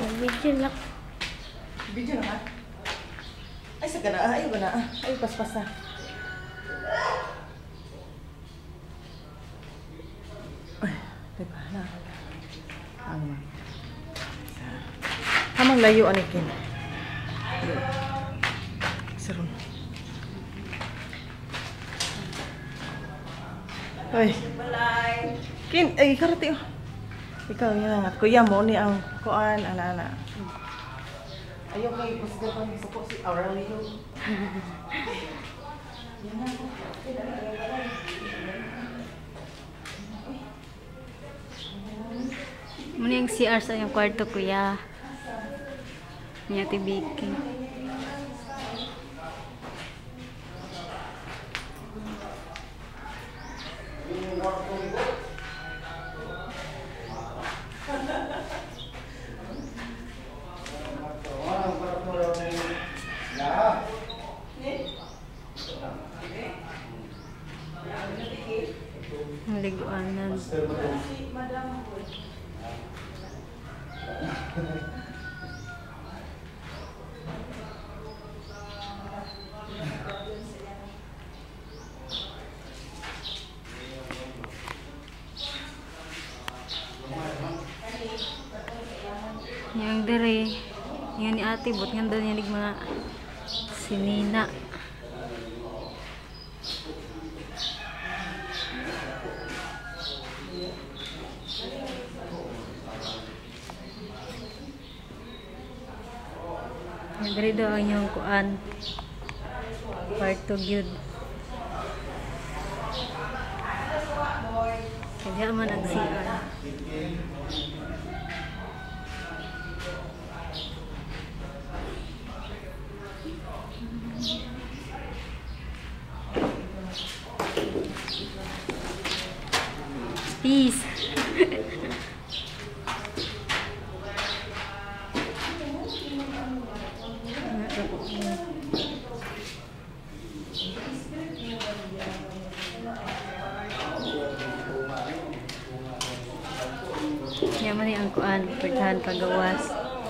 Video lang. Video na ha? Ay, sa gana. Ayaw gana. Ay, paspasa. Ay, diba na. Ano man. Hamang layo anikin. Sarun. Ay. Kin, ay, karati oh. Ikaw yan. At kuya mo ni ang kuan, ana-ana. Ayaw kayo, pasagapan sa po si Aurelio. Muna yung CR sa yung kwarto, kuya. Niya tibiki. Liguanan. Yang dere, yang ni ate bot nga daw niya mga sinina. Nagre daw ang yung kuan kwarto gyud. Kaya man ang CR. Peace. Yaman ang kuan, pertahan pagawas.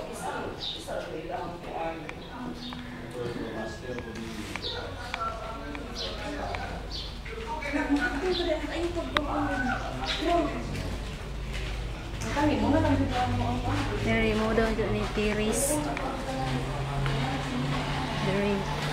Dari mo daw dyan ni Tiris. Dari.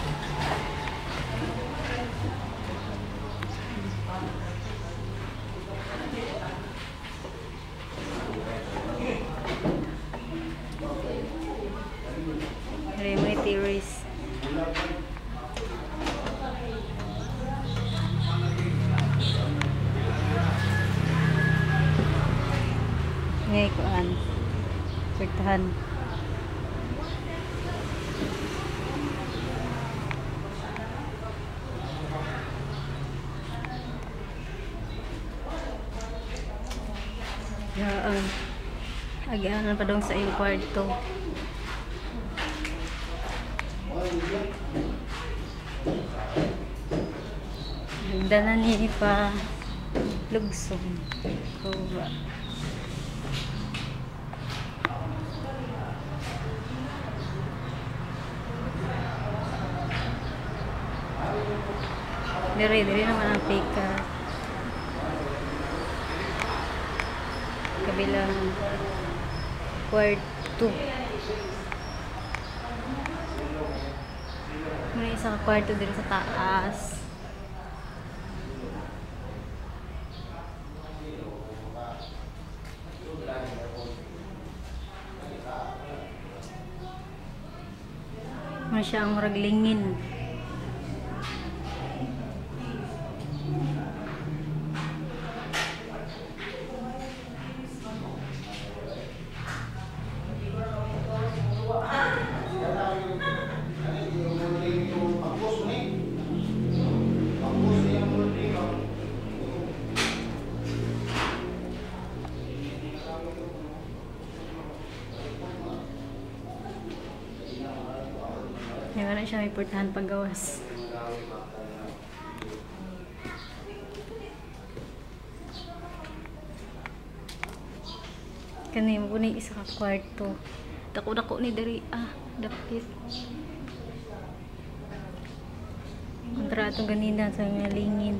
Dari mo ni Tiris. Ngay kuan. Pertahan. Yaan. Agianan pa dong sa iyong kwarto. Hagdanan niya pa lugsong. Kuha. Dire naman ang pika. Kabilang kwarto. May isang kwarto dito sa taas. May siyang raglingin. Yan na siya may portahan paggawas. Kani mo ni isa ka kwarto. Dako-dako ni diri. Dapit. Kontra atong ganina sa mga lingin.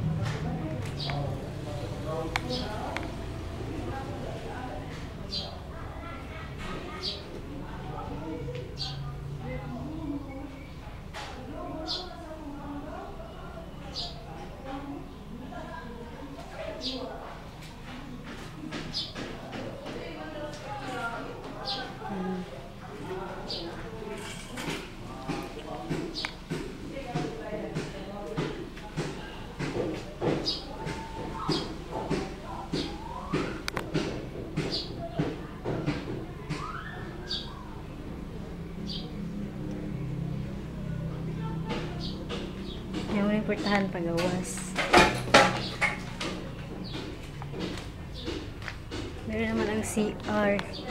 Yung importahan pagawas. Meron naman ang CR.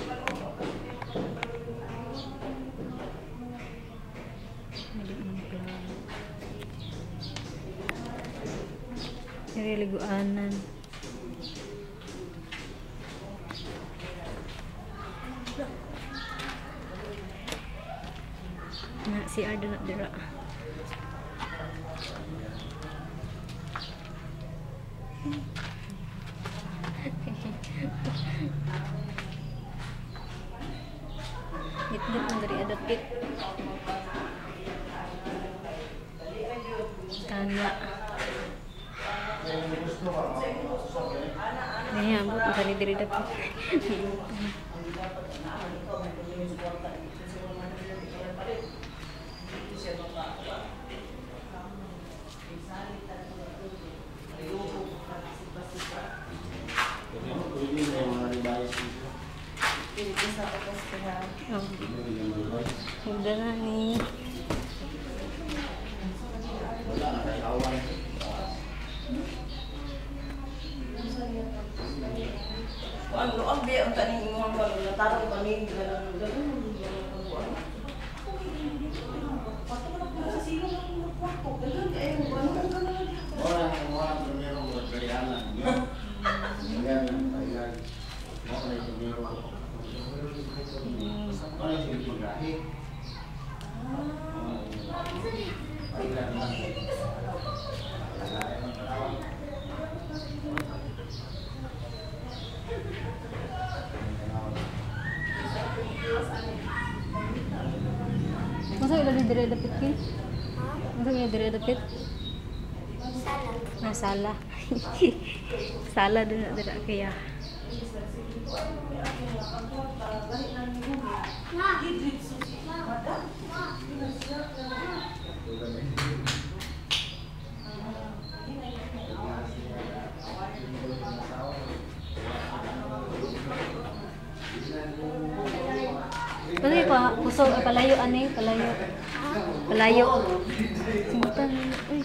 Nililiguanan. Na CR doon na dira. Itbot mo dari adapit. Tanya. Nih, ambut bisa diri dapit. Udah na nih. Ano ang biya ang taning mo ang tarong kami dalang Masa ila dire dapit ki? Masa ila dire dapit? Sala. Sala din na dira kaya. Kasi pa, puso, palayo, ani, palayo. Palayo. Sinta, uy.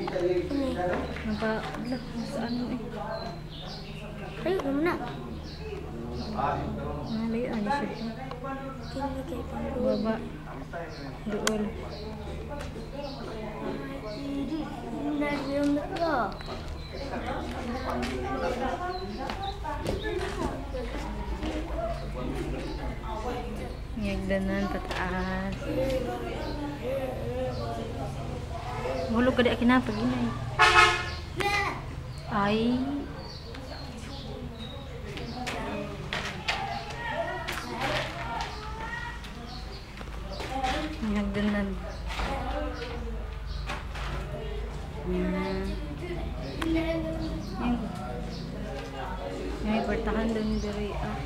Saan mo eh? Ayo, gimana? Nalayo, ani siya. Baba. Doon. Ngagdanan pataas. Hulog ka di akinapag inay. Ay. Ngagdanan. May portahan doon dari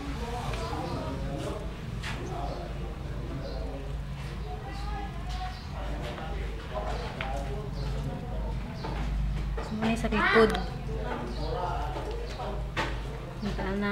semuanya sa likod. Punta na.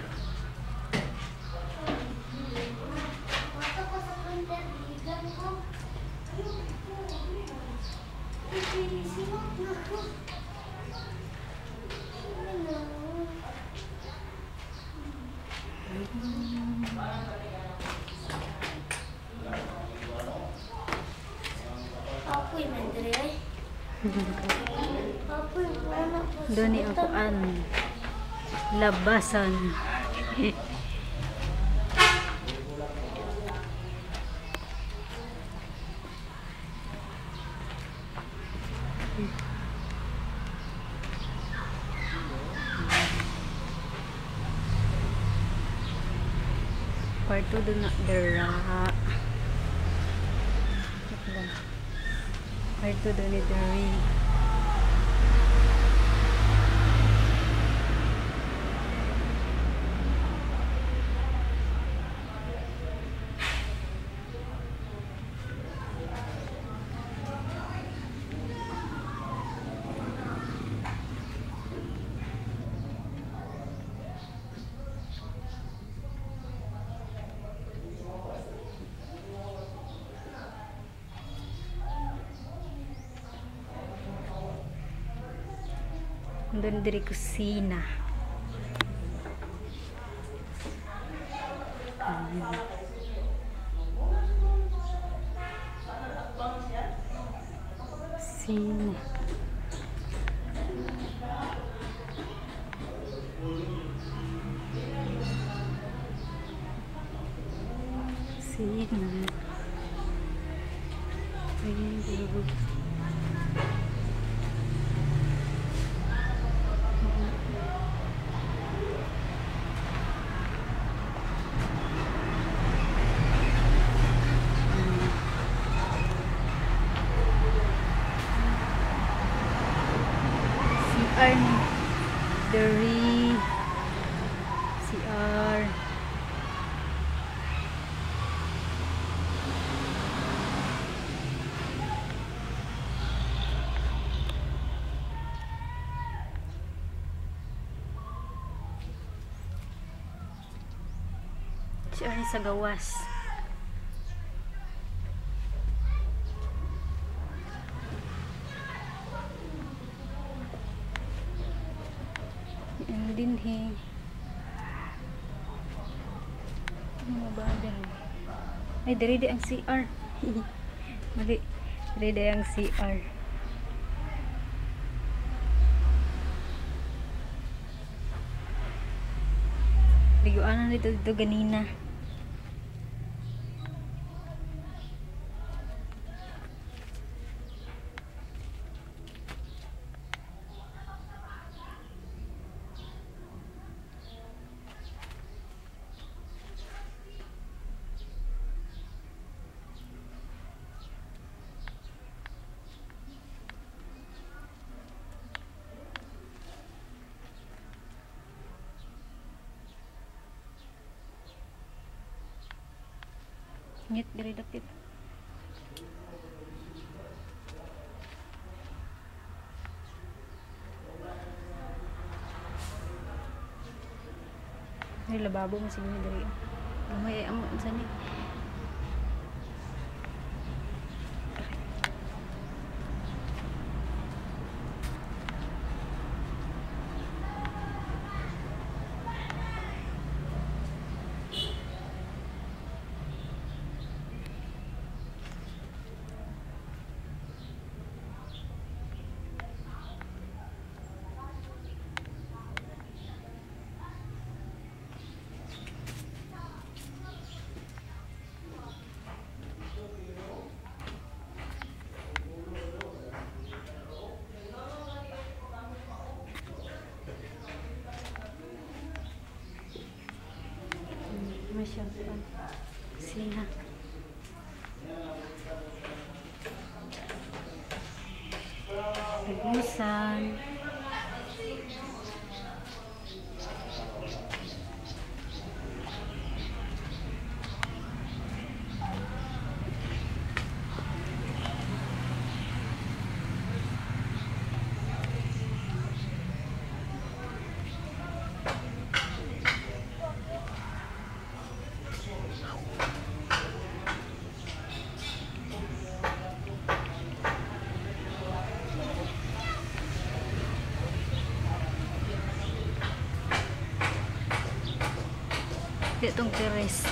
Doon ni akuan labasan. Kwarto doon na dera. Kwarto doon ni Dere. Doon diri kusina. Kusina. Kusina. Ayan, CR ni Dere. CR. CR ni sa gawas. Yan din he. Ano ba dyan? Ay, diri ang CR. Mali. Diri ang CR. Liguanan dito ganina. Ngit diri dapit. Ni lababo man siguro diri. Gamay ay amo sa ni. Masyadong kusina. Tagusan. Itong terrace.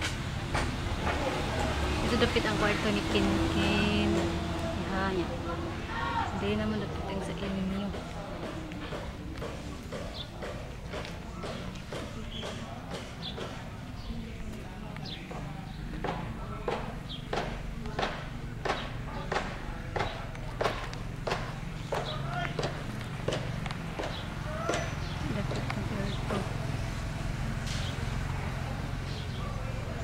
Ito dapit ang kwarto ni Kinkin. Yan. Hindi naman dapit ang sa inyo. Dapit ang kwarto.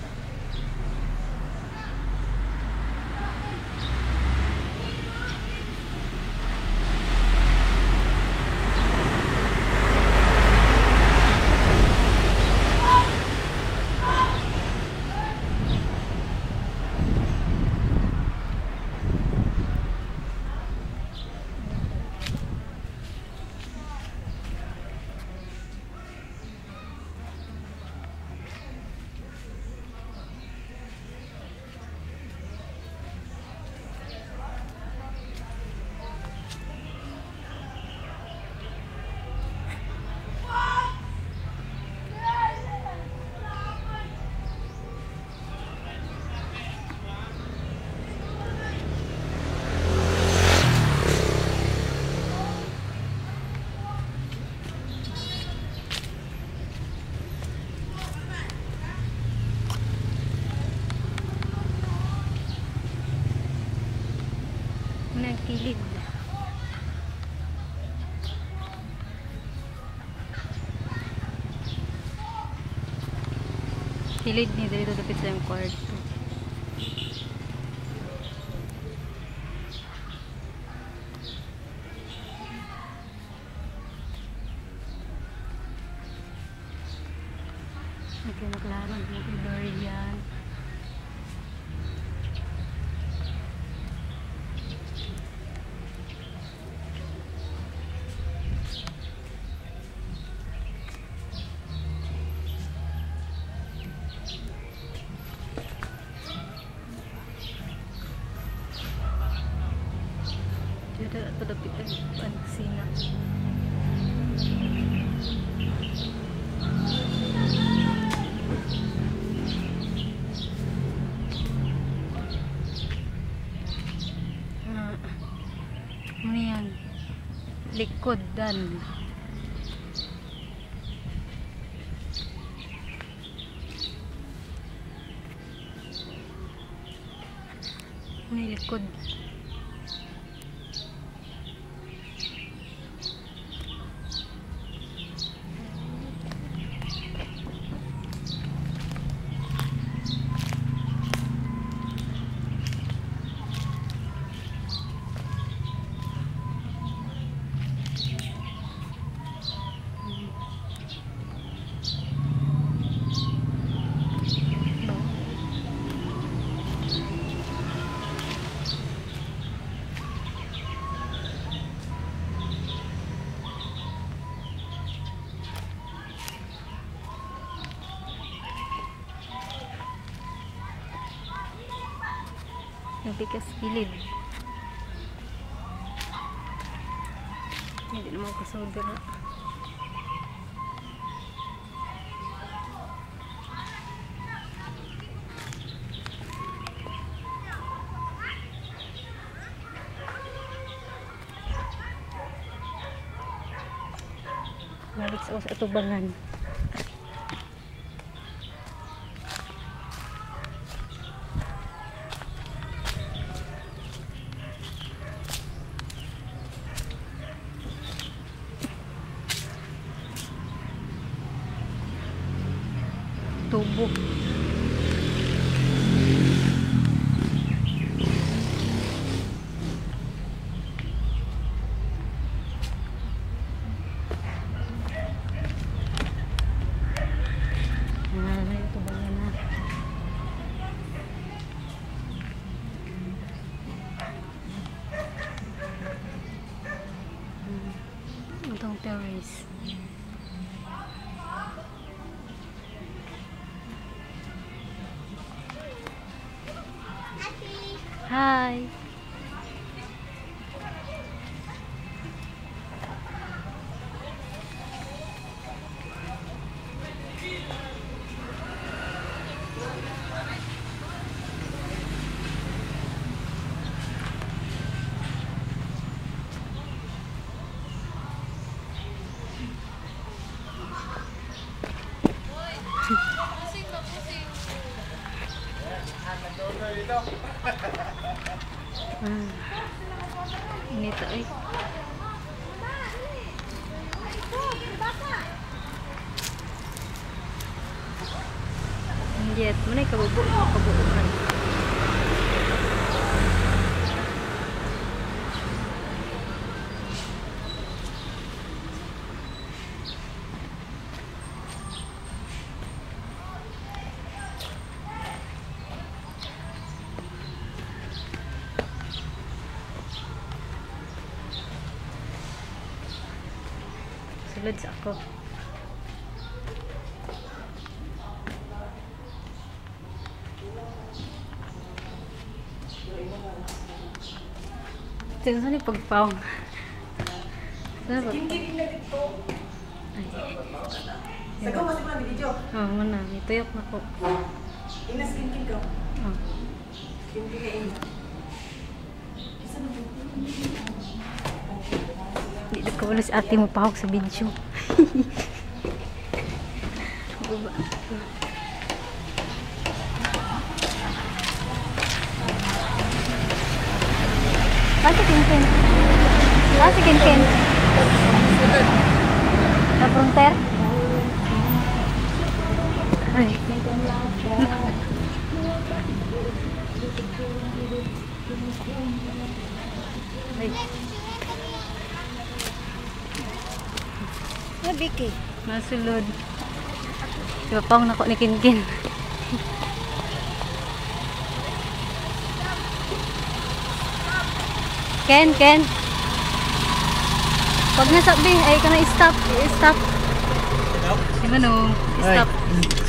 Kilid ni dito dapit sa yung kwarto. Okay, naglaro ng Dorian. Dito ito dapit ang kusina. Ano yan? Likod dan. May likod. Nabikas kilid. Hindi naman kasodra. Balik sa atubangan. Tubo. Ito ba na? Itong terrace. Hi. Ini tuh, Jet, mana kabubukan. Sulod sa ako. Ito saan yung pagpawang? Saan ba? Sagaw masih pernah di video. Oh, mana? Ituyok na ko. Ina skin ka. Oh. Skin ka ini. Hindi ko wala si ate mo pahok sa video. Baba. Ate Kinkin. Ate Kinkin. Sa frontier? Ay. Ay. Nabiki. Nasulod. Diba pang nako ni Kinkin. Ken. Pag nasabi, ay ka na stop. I-stop. Si Manong, stop.